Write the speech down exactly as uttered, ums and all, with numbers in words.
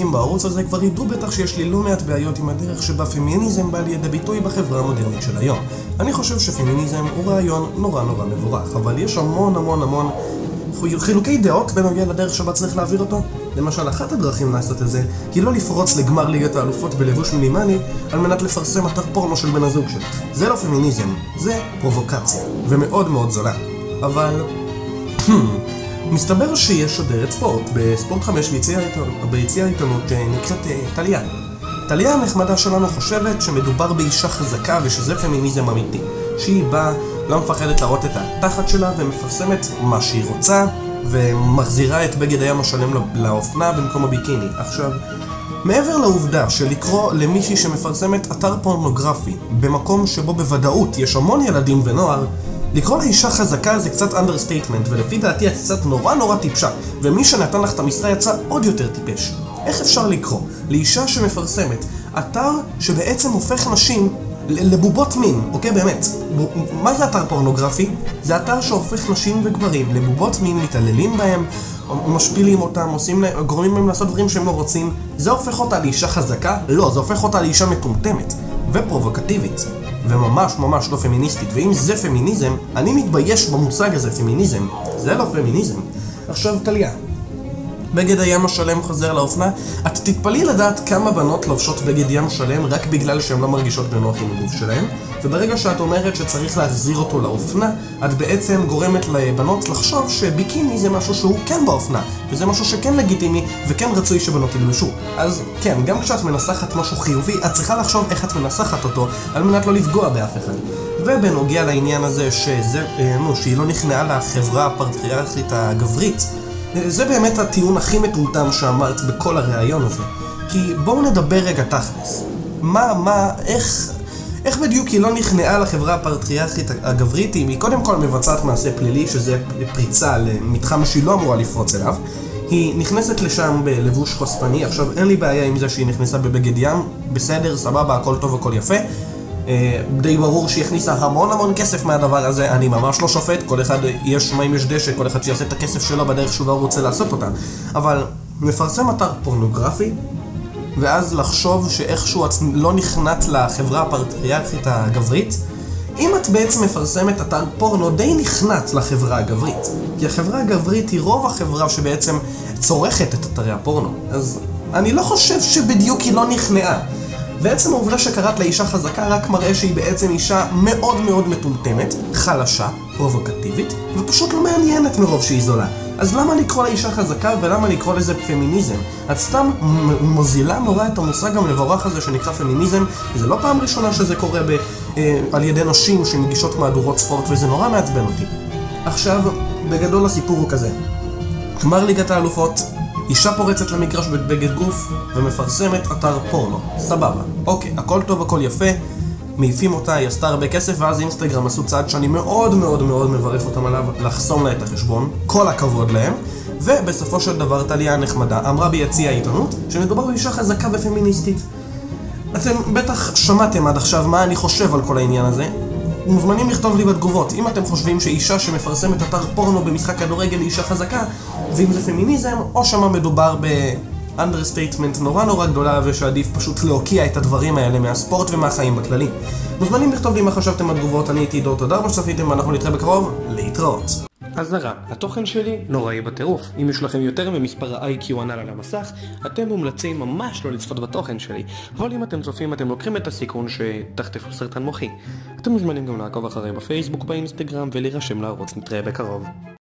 ותיקים בערוץ הזה כבר ידעו בטח שיש לי לא מעט בעיות עם הדרך שבה פמיניזם בא לידי ביטוי בחברה המודרנית של היום. אני חושב שפמיניזם הוא רעיון נורא נורא מבורך, אבל יש המון המון המון חילוקי דעות בנוגע לדרך שבה צריך להעביר אותו. למשל, אחת הדרכים לעשות את זה היא לא לפרוץ לגמר ליגת האלופות בלבוש מינימלי על מנת לפרסם אתר פורנו של בן הזוג שלך. זה לא פמיניזם, זה פרובוקציה, ומאוד מאוד זולה. אבל מסתבר שיש שודרת ספורט בספורט חמש ביציע העיתונות שנקראת טליה. טליה הנחמדה שלנו חושבת שמדובר באישה חזקה ושזה פמיניזם אמיתי, שהיא באה, לא מפחדת להראות את התחת שלה ומפרסמת מה שהיא רוצה ומחזירה את בגד הים השלם לאופנה במקום הביקיני. עכשיו, מעבר לעובדה שלקרוא למישהי שמפרסמת אתר פורנוגרפי במקום שבו בוודאות יש המון ילדים ונוער, לקרוא לאישה חזקה זה קצת אנדרסטייטמנט, ולפי דעתי את קצת נורא נורא טיפשה, ומי שנתן לך את המשרה יצא עוד יותר טיפש. איך אפשר לקרוא לאישה שמפרסמת אתר שבעצם הופך נשים לבובות מין, אוקיי? באמת, מה זה אתר פורנוגרפי? זה אתר שהופך נשים וגברים לבובות מין, מתעללים בהם, משפילים אותם, עושים להם, גורמים להם לעשות דברים שהם לא רוצים. זה הופך אותה לאישה חזקה? לא, זה הופך אותה לאישה מטומטמת ופרובוקטיבית וממש ממש לא פמיניסטית. ואם זה פמיניזם, אני מתבייש במושג הזה, פמיניזם. זה לא פמיניזם. עכשיו טליה, בגד הים השלם חוזר לאופנה. את תתפלאי לדעת כמה בנות לובשות בגד ים שלם רק בגלל שהן לא מרגישות בנוח עם הגוף שלהן, וברגע שאת אומרת שצריך להחזיר אותו לאופנה, את בעצם גורמת לבנות לחשוב שביקיני זה משהו שהוא כן באופנה, וזה משהו שכן לגיטימי וכן רצוי שבנות ילבשו. אז כן, גם כשאת מנסחת משהו חיובי, את צריכה לחשוב איך את מנסחת אותו על מנת לא לפגוע באף אחד. ובנוגע לעניין הזה שזה, נו, שהיא לא נכנעה לחברה הפטריארכית הגברית, זה באמת הטיעון הכי מטומטם שאמרת בכל הראיון הזה. כי בואו נדבר רגע תכלס. מה, מה, איך, איך בדיוק היא לא נכנעה לחברה הפטריארכית הגברית? היא קודם כל מבצעת מעשה פלילי, שזה פריצה למתחם שהיא לא אמורה לפרוץ אליו. היא נכנסת לשם בלבוש חושפני. עכשיו, אין לי בעיה עם זה שהיא נכנסה בבגד ים. בסדר, סבבה, הכל טוב, הכל יפה. די ברור שהיא הכניסה המון המון כסף מהדבר הזה. אני ממש לא שופט, כל אחד יש מים יש דשא, כל אחד שיעשה את הכסף שלו בדרך שהוא לא רוצה לעשות אותה. אבל מפרסם אתר פורנוגרפי ואז לחשוב שאיכשהו את לא נכנעת לחברה הפטריארכית הגברית. אם את בעצם מפרסמת אתר פורנו, די נכנעת לחברה הגברית, כי החברה הגברית היא רוב החברה שבעצם צורכת את אתרי הפורנו. אז אני לא חושב שבדיוק היא לא נכנעה. בעצם העובדה שקראת לאישה חזקה רק מראה שהיא בעצם אישה מאוד מאוד מטומטמת, חלשה, פרובוקטיבית, ופשוט לא מעניינת מרוב שהיא זולה. אז למה לקרוא לאישה חזקה ולמה לקרוא לזה פמיניזם? את סתם מוזילה נורא את המושג המבורך הזה שנקרא פמיניזם. זה לא פעם ראשונה שזה קורה ב, אה, על ידי נשים שמגישות מהדורות ספורט, וזה נורא מעצבן אותי. עכשיו, בגדול הסיפור הוא כזה. גמר ליגת האלופות, אישה פורצת למגרש בבגד גוף ומפרסמת אתר פורנו. סבבה. אוקיי, הכל טוב, הכל יפה. מעיפים אותה, היא עשתה הרבה כסף, ואז אינסטגרם עשו צעד שאני מאוד מאוד מאוד מברך אותם עליו, לחסום לה את החשבון. כל הכבוד להם. ובסופו של דבר טליה הנחמדה אמרה ביציע העיתונות שמדובר באישה חזקה ופמיניסטית. אתם בטח שמעתם עד עכשיו מה אני חושב על כל העניין הזה. מוזמנים לכתוב לי בתגובות אם אתם חושבים שאישה שמפרסמת אתר פורנו במשחק כדורגל היא אישה חזקה, ואם זה פמיניזם, או שמה מדובר באנדרסטייטמנט נורא נורא גדולה ושעדיף פשוט להוקיע את הדברים האלה מהספורט ומהחיים בכללי. מוזמנים לכתוב לי מה חשבתם בתגובות. אני הייתי דור, תודה רבה שצפיתם ואנחנו נתראה בקרוב. להתראות. אזהרה, התוכן שלי נוראי בטירוף. אם יש לכם יותר ממספר ה-איי קיו הנ"ל על המסך, אתם מומלצים ממש לא לצפות בתוכן שלי. אבל אם אתם צופים, אתם לוקחים את הסיכון שתחטפו סרטן מוחי. אתם מוזמנים גם לעקוב אחרי בפייסבוק, באינסטגרם ולהירשם לערוץ. נתראה בקרוב.